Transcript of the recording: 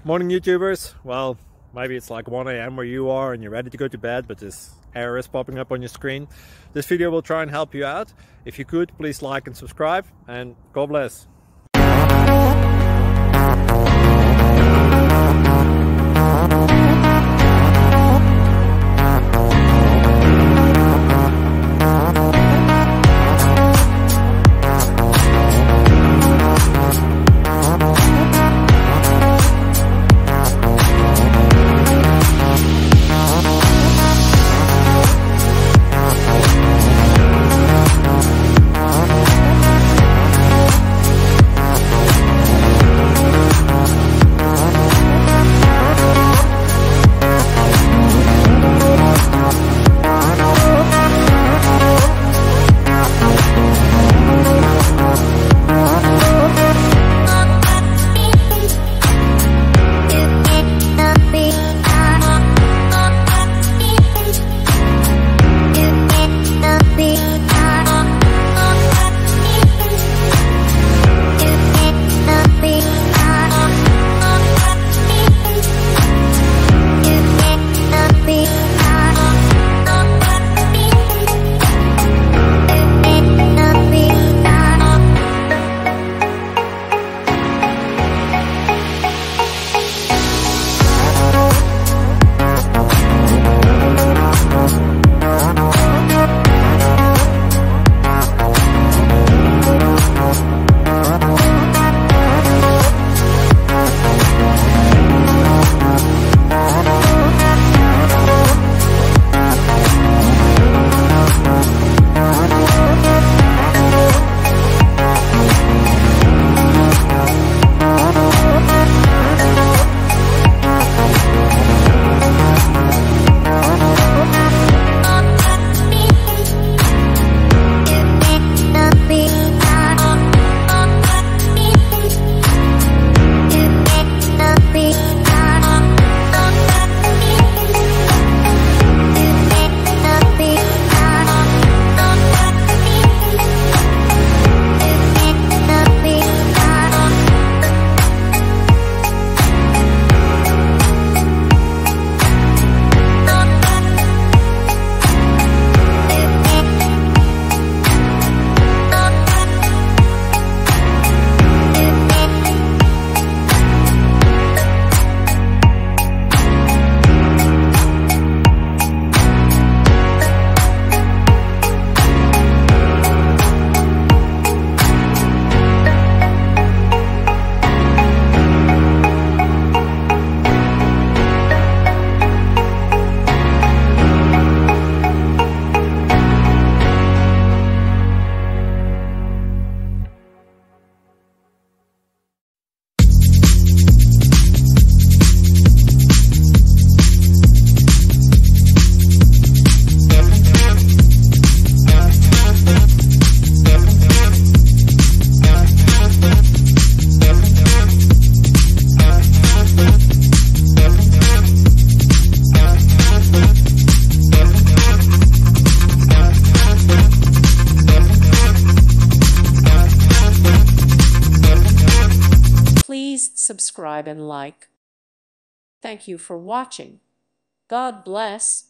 Morning YouTubers. Well, maybe it's like 1 a.m. where you are and you're ready to go to bed, but this error is popping up on your screen. This video will try and help you out. If you could, please like and subscribe, and God bless. Please subscribe and like. Thank you for watching. God bless.